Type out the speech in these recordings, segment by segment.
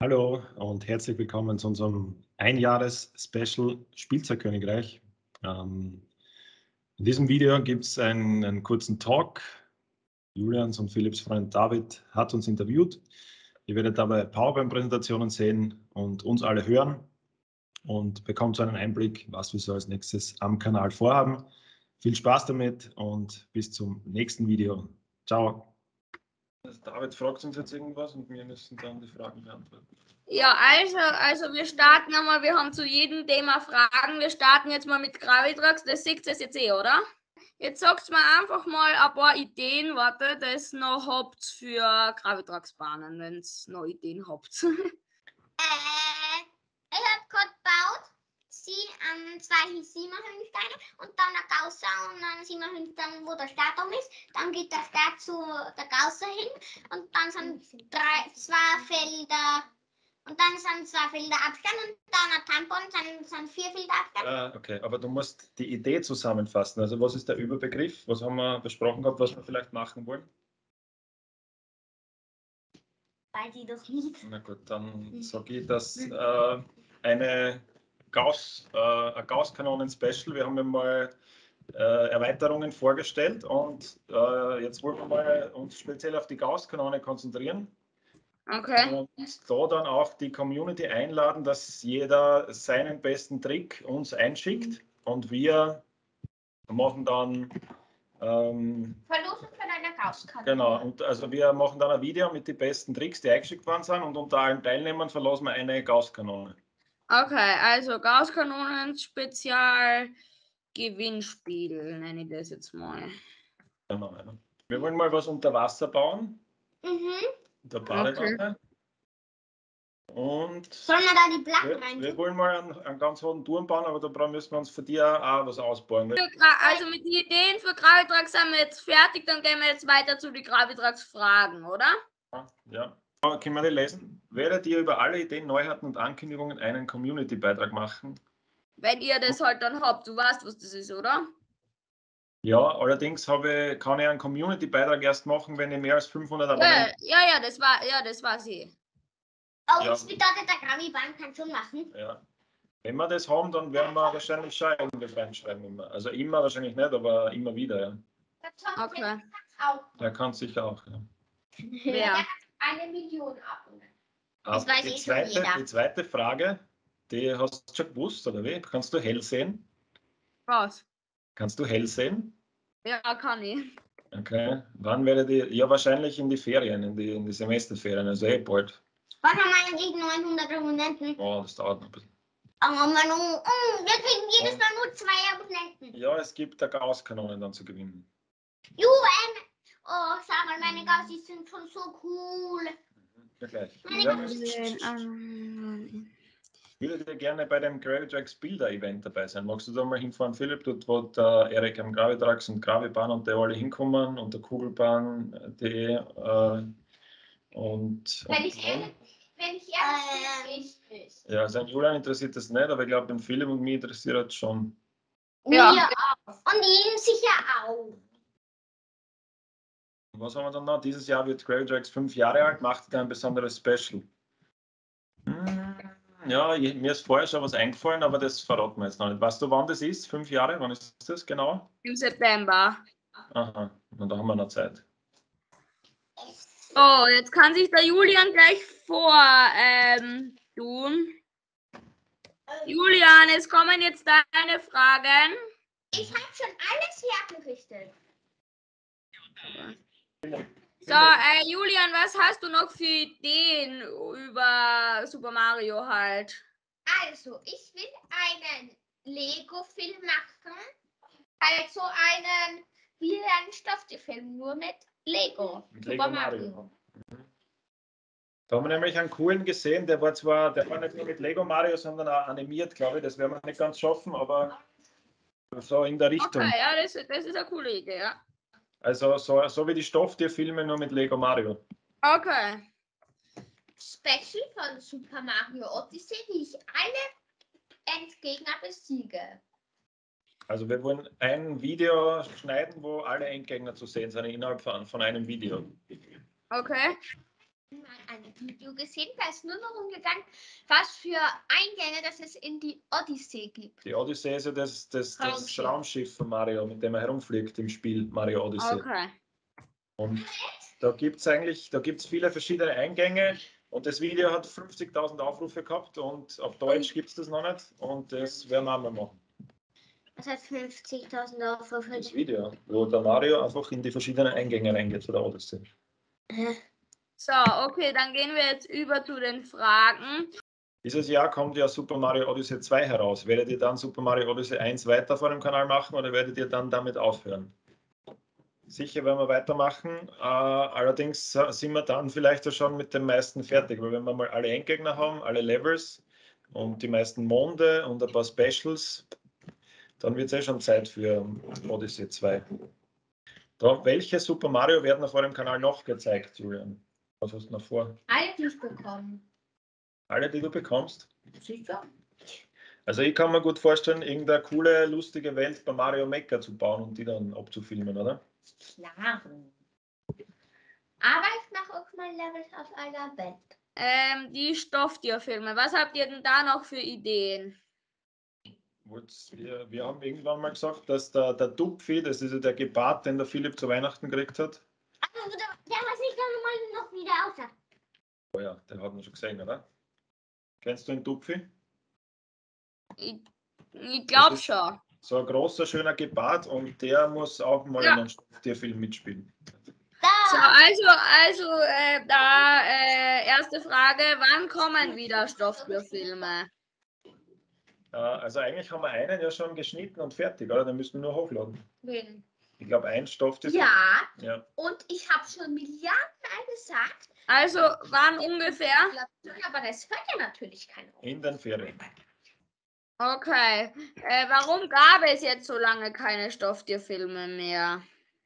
Hallo und herzlich willkommen zu unserem Einjahres-Special Spielzeugkönigreich. In diesem Video gibt es einen kurzen Talk. Julians und Philipps Freund David hat uns interviewt. Ihr werdet dabei PowerPoint-Präsentationen sehen und uns alle hören und bekommt so einen Einblick, was wir so als nächstes am Kanal vorhaben. Viel Spaß damit und bis zum nächsten Video. Ciao. David fragt uns jetzt irgendwas und wir müssen dann die Fragen beantworten. Ja, also wir starten einmal, wir haben zu jedem Thema Fragen. Wir starten jetzt mal mit Gravitrax, das seht ihr jetzt eh, oder? Jetzt sagt mir einfach mal ein paar Ideen, warte, das noch habt für Gravitrax-Bahnen, wenn ihr noch Ideen habt. Ich habe gerade gebaut, zwei Siebenhüllsteine und dann ein Gausser und dann Siebenhüllstein, wo der Startturm ist. Dann geht der Start zu der Gausser hin und dann sind zwei Felder. Und dann sind zwei Felder Abstand und dann ein Tampon, sind 4 Felder Abstand. Ah, okay, aber du musst die Idee zusammenfassen. Also was ist der Überbegriff? Was haben wir besprochen gehabt, was wir vielleicht machen wollen? Weiß ich doch nicht. Na gut, dann sage ich, dass eine Gauss-Kanonen-Special, wir haben ja mal Erweiterungen vorgestellt und jetzt wollen wir mal uns speziell auf die Gauss-Kanone konzentrieren. Okay. Und da dann auch die Community einladen, dass jeder seinen besten Trick uns einschickt und wir machen dann Verlosung von einer Gaußkanone. genau, und also wir machen dann ein Video mit den besten Tricks, die eingeschickt worden sind und unter allen Teilnehmern verlosen wir eine Gaußkanone. Okay, also Gaußkanonen Spezial Gewinnspiel, nenne ich das jetzt mal. Genau, ja. Wir wollen mal was unter Wasser bauen. Der Badewanne. Und sollen wir da die Platten rein? wir wollen mal einen ganz hohen Turm bauen, aber da müssen wir uns für dich auch was ausbauen. Also mit den Ideen für Gravitrax sind wir jetzt fertig, dann gehen wir jetzt weiter zu den Gravitrax-Fragen, oder? Ja. Können wir die lesen? Werdet ihr über alle Ideen, Neuheiten und Ankündigungen einen Community-Beitrag machen? Wenn ihr das halt dann habt, du weißt, was das ist, oder? Ja, allerdings kann ich einen Community-Beitrag erst machen, wenn ich mehr als 500 Abonnenten Ja, das war sie. Oh, das bedeutet, der Gravi-Bahn kann schon machen. Ja. Wenn wir das haben, dann werden wir wahrscheinlich schon irgendwas reinschreiben. Immer. Also immer wahrscheinlich nicht, aber immer wieder. Ja. Okay. Der kann sicher auch. Ja. Ja. 1 Million Abonnenten. Das weiß die zweite Frage, die hast du schon gewusst, oder wie? Kannst du hell sehen? Was? Kannst du hell sehen? Ja, kann ich. Okay. Wann werdet ihr? Ja, wahrscheinlich in die Ferien, in die Semesterferien, also bald. Wann haben wir eigentlich 900 Abonnenten? Oh, das dauert noch ein bisschen. Wir kriegen jedes Mal nur 2 Abonnenten. Ja, es gibt da Gaußkanonen dann zu gewinnen. Oh, sag mal, meine Gaußis sind schon so cool. Ja, gleich. Ich würde dir gerne bei dem Gravitrax Bilder Event dabei sein. Magst du da mal hinfahren, Philipp? Dort, wo der Erik am Gravitrax und Gravibahn und der alle hinkommen und der Kugelbahn.de und wenn ich ehrlich bin, ja, sein Julian interessiert das nicht, aber ich glaube, den Philipp und mich interessiert das schon. Ja. Mir auch. Und ihn sicher auch. Was haben wir dann noch? Dieses Jahr wird Gravitrax 5 Jahre alt, macht da ein besonderes Special. Ja, mir ist vorher schon was eingefallen, aber das verraten wir jetzt noch nicht. Weißt du, wann das ist? 5 Jahre? Wann ist das genau? Im September. Aha, und da haben wir noch Zeit. Oh, jetzt kann sich der Julian gleich tun. Julian, es kommen jetzt deine Fragen. Ich habe schon alles hergerichtet. So, Julian, was hast du noch für Ideen über Super Mario halt? Also, ich will einen Lego-Film machen. Also einen, wie ein Stofftierfilm, nur mit Lego. Mit Super Lego Mario. Da haben wir nämlich einen coolen gesehen, der war nicht nur mit Lego Mario, sondern auch animiert, glaube ich. Das werden wir nicht ganz schaffen, aber so in der Richtung. Okay, ja, das ist eine coole Idee, ja. Also so wie die Stofftierfilme, nur mit Lego Mario. Okay. Special von Super Mario Odyssey, wie ich alle Endgegner besiege. Also wir wollen ein Video schneiden, wo alle Endgegner zu sehen sind innerhalb von einem Video. Okay. mal ein Video gesehen, da ist nur darum gegangen, was für Eingänge das es in die Odyssee gibt. Die Odyssee ist ja das Raumschiff. Raumschiff von Mario, mit dem er herumfliegt im Spiel Mario Odyssey. Okay. Und da gibt es viele verschiedene Eingänge und das Video hat 50.000 Aufrufe gehabt und auf Deutsch gibt es das noch nicht und das werden wir auch mal machen. Was heißt 50.000 Aufrufe? Das Video, wo der Mario einfach in die verschiedenen Eingänge reingeht zu der Odyssey. So, okay, dann gehen wir jetzt über zu den Fragen. Dieses Jahr kommt ja Super Mario Odyssey 2 heraus. Werdet ihr dann Super Mario Odyssey 1 weiter vor dem Kanal machen oder werdet ihr dann damit aufhören? Sicher werden wir weitermachen, allerdings sind wir dann vielleicht auch schon mit dem meisten fertig, weil wenn wir mal alle Endgegner haben, alle Levels und die meisten Monde und ein paar Specials, dann wird es schon Zeit für Odyssey 2. Welche Super Mario werden auf eurem Kanal noch gezeigt, Julian? Was hast du noch vor? Alle, die ich bekommen. Alle, die du bekommst? Sicher? Also ich kann mir gut vorstellen, irgendeine coole, lustige Welt bei Mario Maker zu bauen und die dann abzufilmen, oder? Klar. Aber ich mache auch mal Levels auf einer Welt. Die Stofftierfilme, was habt ihr denn da noch für Ideen? Wir haben irgendwann mal gesagt, dass der Dupfi, das ist ja der Gepard, den der Philipp zu Weihnachten gekriegt hat. Also, der was ich dann mal noch wieder aussah. Oh ja, den hat man schon gesehen, oder? Kennst du den Dupfi? Ich glaube schon. So ein großer, schöner Gepard und der muss auch mal in einem Stofftierfilm mitspielen. So, erste Frage, wann kommen wieder Stofftierfilme? Also eigentlich haben wir einen ja schon geschnitten und fertig, oder? Den müssen wir nur hochladen. Wen? Ich glaube, ein Stofftierfilm. Ja, und ich habe schon Milliarden Mal gesagt. Also, wann ungefähr? Aber das hört ja natürlich keiner. In den Ferien. Okay. Warum gab es jetzt so lange keine Stofftierfilme mehr?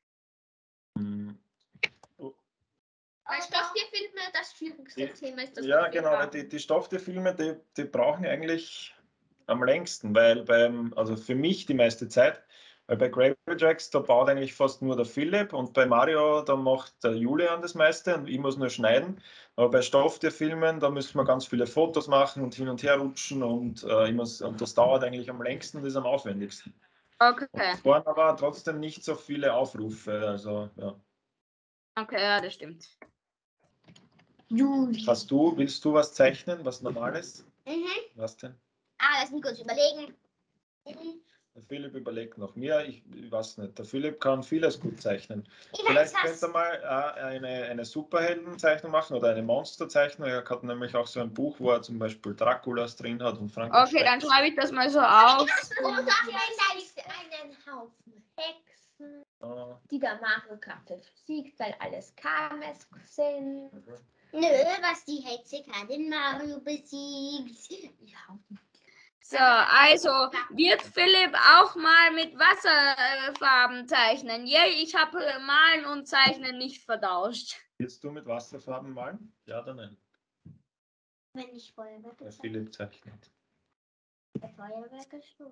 Weil Stofftierfilme das schwierigste Thema ist. Das Ja, genau, weil die Stofftierfilme, die brauchen eigentlich am längsten, weil also für mich die meiste Zeit, weil bei Gravity Tracks, da baut eigentlich fast nur der Philipp und bei Mario, da macht der Julian das meiste und ich muss nur schneiden. Aber bei Stofftierfilmen, da müssen wir ganz viele Fotos machen und hin und her rutschen und das dauert eigentlich am längsten, das ist am aufwendigsten. Okay. Und vorne aber trotzdem nicht so viele Aufrufe, also ja. Okay, ja, das stimmt. Willst du was zeichnen, was Normales? Was denn? Lass mich kurz überlegen. Der Philipp überlegt noch mehr, ich weiß nicht. Der Philipp kann vieles gut zeichnen. Vielleicht könnte er mal eine Superheldenzeichnung machen oder eine Monsterzeichnung. Er hat nämlich auch so ein Buch, wo er zum Beispiel Draculas drin hat und Frankenstein. Okay, dann schreibe ich das mal so auf. Und da ist einen Haufen Hexen, die der Mario-Karte besiegt, weil alles Kames sind. Nö, was die Hexe kann, den Mario besiegt. Ja. So, also wird Philipp auch mal mit Wasserfarben zeichnen? Yay, ich habe Malen und Zeichnen nicht vertauscht. Willst du mit Wasserfarben malen? Ja oder nein? Wenn ich Feuerwerk Der Philipp zeichnet. Feuerwerk schon.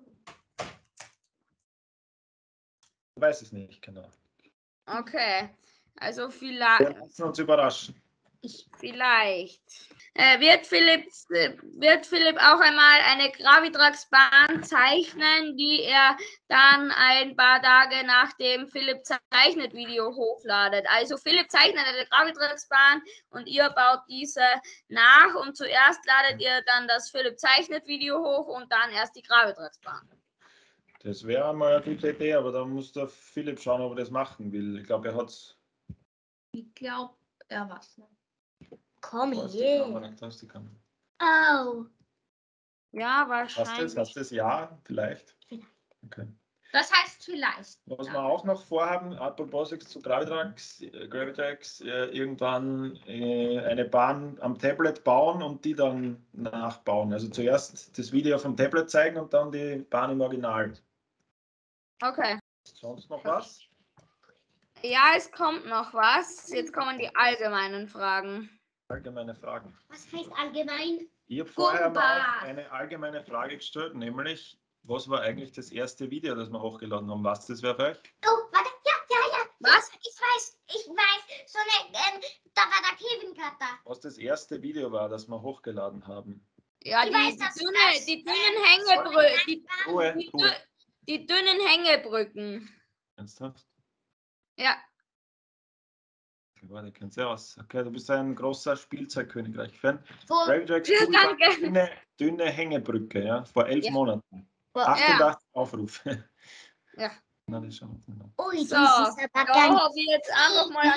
Ich weiß es nicht genau. Okay, also Wir vielleicht. lassen uns überraschen. Vielleicht. Wird Philipp auch einmal eine Gravitrax-Bahn zeichnen, die er dann ein paar Tage nach dem Philipp zeichnet Video hochladet? Also Philipp zeichnet eine Gravitrax-Bahn und ihr baut diese nach und zuerst ladet ihr dann das Philipp zeichnet Video hoch und dann erst die Gravitrax-Bahn. Das wäre mal eine gute Idee, aber da muss der Philipp schauen, ob er das machen will. Ich glaube, er hat es. Ich glaube, er was. Komm her. Oh. Ja, wahrscheinlich. Hast du das? Ja, vielleicht. Okay. Das heißt vielleicht. Was wir auch noch vorhaben, apropos zu Gravitax, irgendwann eine Bahn am Tablet bauen und die dann nachbauen. Also zuerst das Video vom Tablet zeigen und dann die Bahn im Original. Okay. Sonst noch was? Ja, es kommt noch was. Jetzt kommen die allgemeinen Fragen. Allgemeine Fragen. Was heißt allgemein? Ich habe vorher mal eine allgemeine Frage gestellt, nämlich, was war eigentlich das erste Video, das wir hochgeladen haben? Was das wäre für euch? Oh, warte, ja. Was? Ich weiß. So eine, da war der Kevin gerade. Vater. Was das erste Video war, das wir hochgeladen haben. Ja, Ich weiß, dass die dünnen Hängebrücken. Ruhe, Ruhe. Die dünnen Hängebrücken. Ernsthaft? Ja. Okay, warte, kennst du aus. Okay, du bist ein großer Spielzeugkönigreich-Fan. Wo, Gravitrax Ja, danke. dünne Hängebrücke, ja, vor 11 Ja. Monaten. wo, 88 Aufrufe. Ja. Na, das schauen wir mal. ui, So, das ist aber da ganz habe ich jetzt einfach mal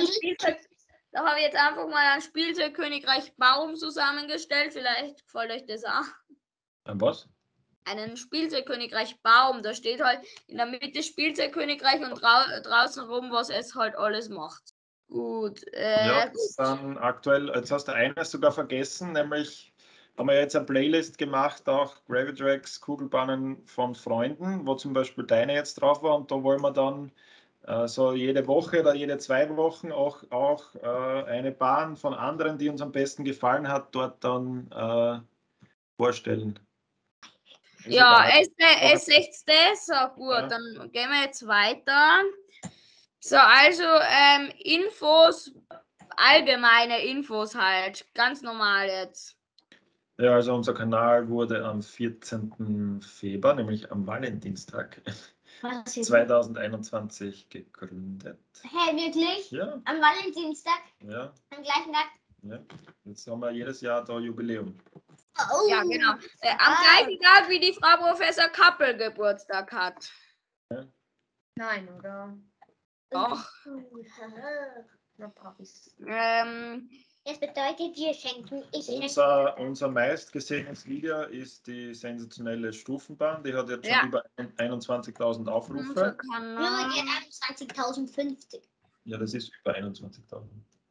ein Spielzeugkönigreich Baum zusammengestellt. Vielleicht gefällt euch das auch. Ein was? Einen Spielzeugkönigreich Baum. Da steht halt in der Mitte Spielzeugkönigreich und draußen rum, was es halt alles macht. Gut. Ja, Gut. dann aktuell, jetzt hast du eines sogar vergessen, nämlich haben wir jetzt eine Playlist gemacht, auch Gravitrax Kugelbahnen von Freunden, wo zum Beispiel deine jetzt drauf war, und da wollen wir dann so jede Woche oder jede 2 Wochen auch eine Bahn von anderen, die uns am besten gefallen hat, dort dann vorstellen. Ist Ja, egal. S6D, so gut, Ja. dann gehen wir jetzt weiter. So, also Infos, allgemeine Infos halt, ganz normal jetzt. Ja, also unser Kanal wurde am 14. Februar, nämlich am Valentinstag Was ist 2021 gegründet. Hä, wirklich? Ja, Am Valentinstag, ja, am gleichen Tag? ja. Jetzt haben wir jedes Jahr da Jubiläum. Oh. Ja, genau. Am gleichen Tag, wie die Frau Professor Kappel Geburtstag hat. Nein, oder? Doch. Na, Papis. Ähm, Das bedeutet, wir schenken. Ich schenke. Unser meistgesehenes Video ist die sensationelle Stufenbahn. Die hat jetzt schon Ja. über 21.000 unser Aufrufe. Ja, Kanal. die hat 21.050. Ja, das ist über 21.000.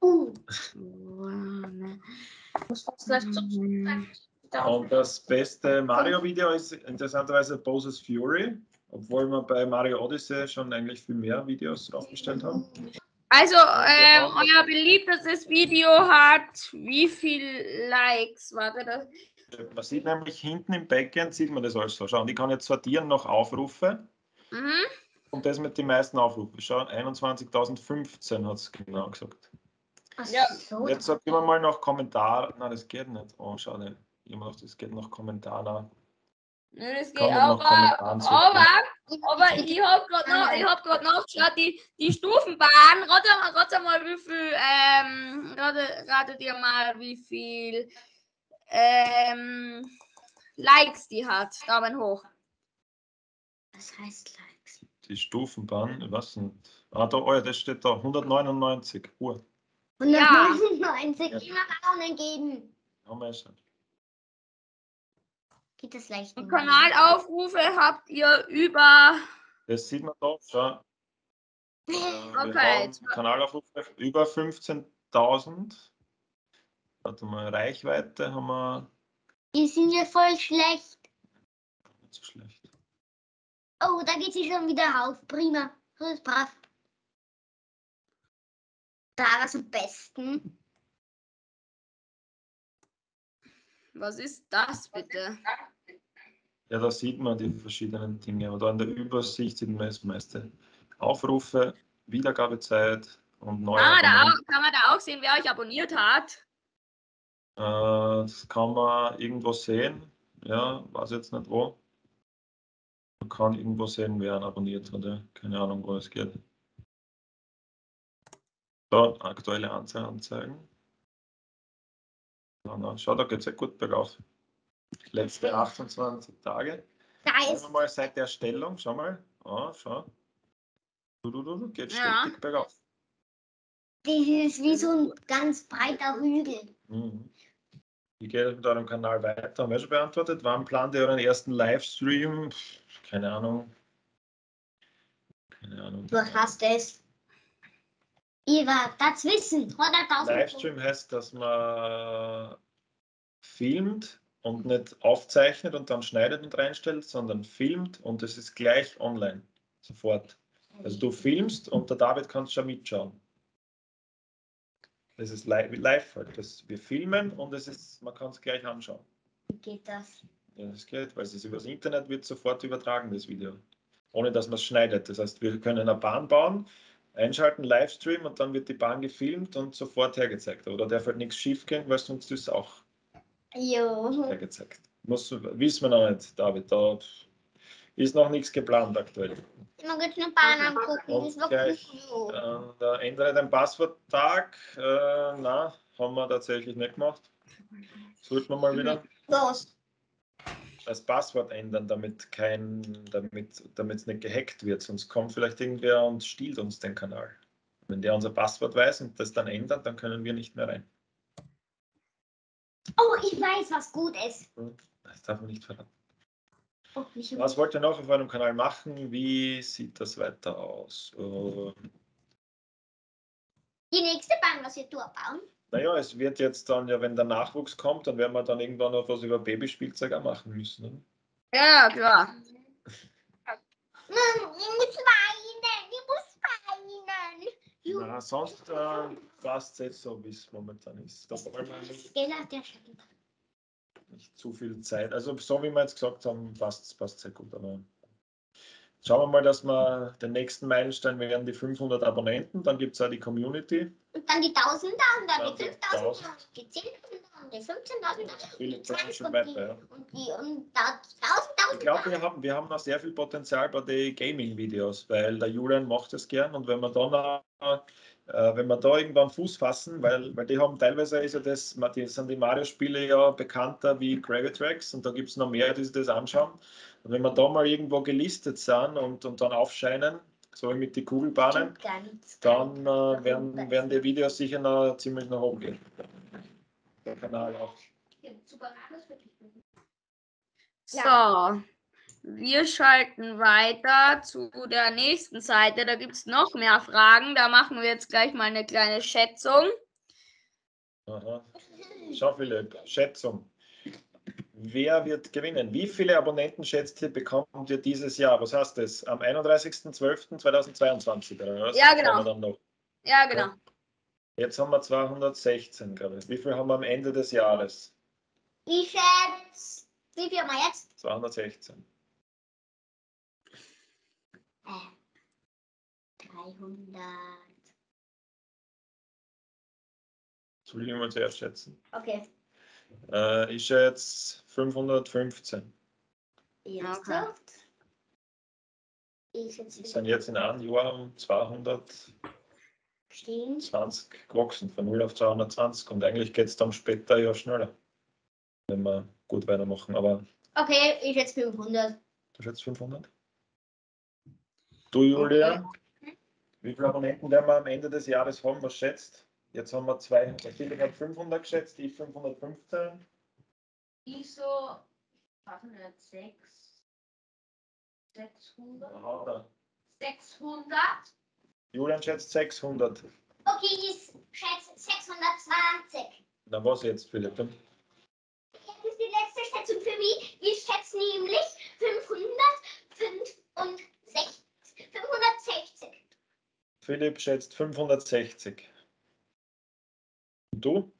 Und das beste Mario-Video ist interessanterweise Bowser's Fury, obwohl wir bei Mario Odyssey schon eigentlich viel mehr Videos draufgestellt haben. Also, euer beliebtestes Video hat wie viel Likes? Warte, das. Man sieht nämlich hinten im Backend, sieht man das alles so. Schauen, ich kann jetzt sortieren nach Aufrufe. Mhm. Und das mit den meisten Aufrufen. Schau, 21.015 hat es genau gesagt. Ja. So, Jetzt sag immer mal nach Kommentaren. Nein, das geht nicht. Oh, schade. Immer noch, das geht nach Kommentaren. Nö, das Kann geht, man nach Kommentaren suchen. aber ich habe gerade nachgeschaut, die Stufenbahn, rate mal, wie viel, ratet ihr mal, wie viel Likes die hat. Daumen hoch. was heißt Likes? Die Stufenbahn, ich weiß nicht. Ah, da, oh ja, das steht da. 199. Uhr. 199. Immer Daumen geben. Haben wir schon. Geht das leicht? Und Kanalaufrufe habt ihr über. Das sieht man da. Schau. Wir Okay. haben Kanalaufrufe über 15.000. Warte mal, Reichweite haben wir Die sind ja voll schlecht. nicht so schlecht. Oh, da geht sie schon wieder rauf. Prima. So ist brav. Da war es am besten. Was ist das bitte? Ja, da sieht man die verschiedenen Dinge. Aber da in der Übersicht sieht man das meiste. Aufrufe, Wiedergabezeit und neue Abonnenten. Kann man da auch sehen, wer euch abonniert hat? Das kann man irgendwo sehen. Ja, weiß jetzt nicht wo. Man kann irgendwo sehen, wer ihn abonniert hat. Ja. Keine Ahnung, wo es geht. So, aktuelle Anzahl anzeigen. Schau, da geht es ja gut bergauf. Letzte 28 Tage. Da Schauen ist. wir mal seit der Erstellung. Schau mal. Oh, schau. Geht Ja. stetig bergauf. Das ist wie so ein ganz breiter Hügel. Mhm. Wie geht es mit eurem Kanal weiter? Haben wir schon beantwortet. Wann plant ihr euren ersten Livestream? Keine Ahnung. Keine Ahnung. Du hast es. Ihr wart das Wissen. 100.000. Livestream heißt, dass man filmt und nicht aufzeichnet und dann schneidet und reinstellt, sondern filmt und es ist gleich online. Sofort. Also du filmst und der David kann schon mitschauen. Das ist live halt. Wir filmen und man kann es gleich anschauen. Wie geht das? Ja, das geht, weil es ist übers Internet wird sofort übertragen, das Video. Ohne dass man es schneidet. Das heißt, wir können eine Bahn bauen, Einschalten, Livestream und dann wird die Bahn gefilmt und sofort hergezeigt. Aber da darf halt nichts schief gehen, weil sonst ist es auch hergezeigt. Wissen wir noch nicht, David. Da ist noch nichts geplant aktuell. Man wird eine Bahn angucken. Und Das ist gleich, wirklich so. der ändere den Passworttag. Na, haben wir tatsächlich nicht gemacht. Sollten wir mal wieder Los. das Passwort ändern, damit es nicht gehackt wird. Sonst kommt vielleicht irgendwer und stiehlt uns den Kanal. Wenn der unser Passwort weiß und das dann ändert, dann können wir nicht mehr rein. Oh, ich weiß, was gut ist. Das darf man nicht verraten. Oh, nicht Was wollt ihr noch auf eurem Kanal machen? Wie sieht das weiter aus? Die nächste Bahn, was wir durchbauen. Naja, es wird jetzt dann, ja, wenn der Nachwuchs kommt, dann werden wir dann irgendwann noch was über Babyspielzeug auch machen müssen. Oder? Ja, klar. Ich muss weinen. Ich muss weinen. Na, sonst passt es jetzt so, wie es momentan ist. Da wollen wir nicht zu viel Zeit. Also so wie wir jetzt gesagt haben, passt sehr gut. Aber schauen wir mal, dass wir den nächsten Meilenstein werden die 500 Abonnenten. Dann gibt es auch die Community. Und dann die 1000er und dann die 5000 1000. und die 10.000 und die 15.000 Viele und die 20 schon und weiter, ja. und da 1000. Ich glaube, wir haben noch sehr viel Potenzial bei den Gaming-Videos, weil der Julian macht es gern und wenn wir da irgendwann Fuß fassen, weil die haben teilweise ist ja sind die Mario-Spiele ja bekannter wie Gravitrax und da gibt es noch mehr, die sich das anschauen. Und wenn wir da mal irgendwo gelistet sind und dann aufscheinen, so mit den Kugelbahnen, dann werden die Videos sicher noch ziemlich nach oben gehen. Der Kanal auch. So, wir schalten weiter zu der nächsten Seite. Da gibt es noch mehr Fragen. Da machen wir jetzt gleich mal eine kleine Schätzung. Aha. Schau, Philipp, Schätzung. Wer wird gewinnen? Wie viele Abonnenten schätzt ihr, bekommt ihr dieses Jahr? Was heißt das? Am 31.12.2022 oder was? Ja, genau. Haben wir dann noch. Ja, genau. Jetzt haben wir 216, glaube ich. Wie viel haben wir am Ende des Jahres? Ich schätze, wie viel haben wir jetzt? 216. 300. Soll ich mal zuerst schätzen? Okay. Ich schätze 515. Ernsthaft? Ich schätze Wir sind jetzt in einem Jahr um 220 stehen. gewachsen, von 0 auf 220. Und eigentlich geht es dann später ja schneller, wenn wir gut weitermachen. Aber Okay, ich schätze 500. du schätzt 500? Du, Julia, wie viele Abonnenten werden wir am Ende des Jahres haben? Was schätzt? Jetzt haben wir zwei. Philipp hat 500 geschätzt, ich 515. Ich so, warte mal, 600. Aha, 600. Julian schätzt 600. Okay, ich schätze 620. Na was jetzt, Philipp? Das ist die letzte Schätzung für mich. Ich schätze nämlich 560. Philipp schätzt 560. Und du?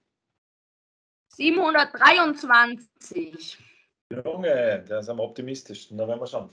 723. Junge, der ist am optimistischsten. Da werden wir schauen.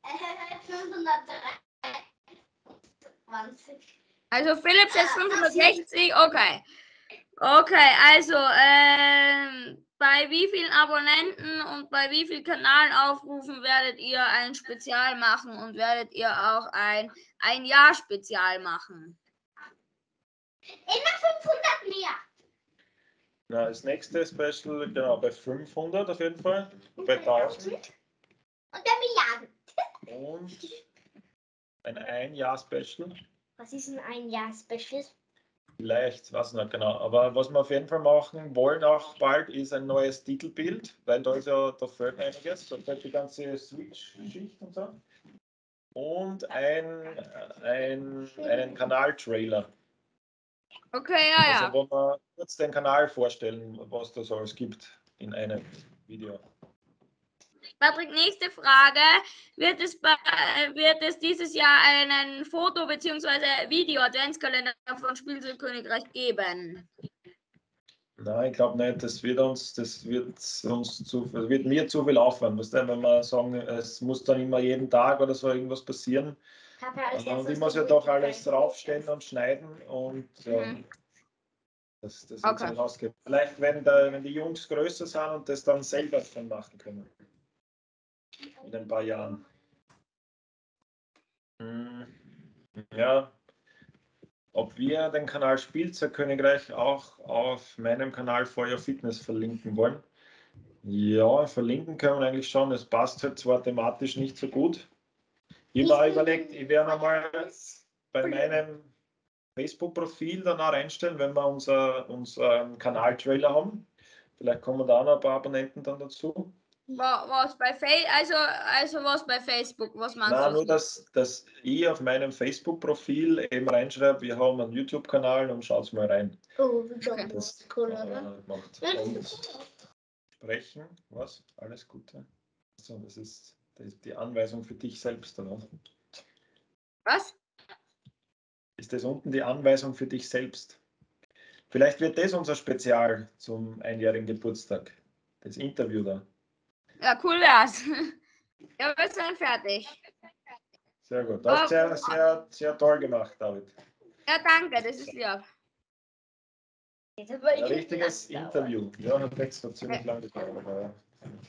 520. Also Philipp schätzt 560, okay. Okay, also bei wie vielen Abonnenten und bei wie vielen Kanalaufrufen werdet ihr ein Spezial machen und werdet ihr auch ein Jahr-Spezial machen? Immer 500 mehr. Na, das nächste Special, genau, bei 500 auf jeden Fall. Bei 1000. Und der Milliarden. Und ein Ein-Jahr-Special. Was ist denn ein Jahr-Special? Vielleicht, weiß nicht genau. Aber was wir auf jeden Fall machen wollen auch bald, ist ein neues Titelbild, weil da fehlt einiges. Da fehlt die ganze Switch-Geschichte und so. Und einen Kanal-Trailer. Okay, ja, ja. Also wo wir kurz den Kanal vorstellen, was da so alles gibt in einem Video. Patrick, nächste Frage. Wird es dieses Jahr einen Foto- bzw. Video-Adventskalender von Spielzeugkönigreich geben? Nein, ich glaube nicht. Das wird mir zu viel Aufwand. Weißt du, wenn wir sagen, es muss dann immer jeden Tag oder so irgendwas passieren, Papa als Und ich erstes muss ja den doch Weg alles rein. draufstellen und schneiden und Mhm. das wird Okay. so rausgehen. Vielleicht, wenn die Jungs größer sind und das dann selber schon machen können. In ein paar Jahren. Ja, ob wir den Kanal Spielzeugkönigreich auch auf meinem Kanal Feuer Fitness verlinken wollen. Ja, verlinken können wir eigentlich schon. Es passt halt zwar thematisch nicht so gut. Ich habe überlegt, ich werde einmal bei meinem Facebook-Profil dann auch reinstellen, wenn wir unseren Kanal-Trailer haben. Vielleicht kommen da auch noch ein paar Abonnenten dann dazu. Was bei was bei Facebook, was meinst Nein, du? nur, dass ich auf meinem Facebook-Profil eben reinschreibe, wir haben einen YouTube-Kanal und schaut mal rein. Oh, wie Okay. das ist cool, oder? Macht. Und sprechen, was? Alles Gute. So, das ist die Anweisung für dich selbst, oder? Was? Ist das unten die Anweisung für dich selbst? Vielleicht wird das unser Spezial zum einjährigen Geburtstag. Das Interview da. Ja, cool wär's. Ja, wir sind fertig. Sehr gut. Das hast sehr, sehr, sehr toll gemacht, David. Ja, danke, das ist lieb. Ein richtiges Interview. Ja, hat extra ziemlich lange gedauert.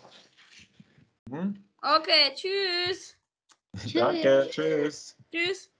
Okay, tschüss. Danke, tschüss. Tschüss.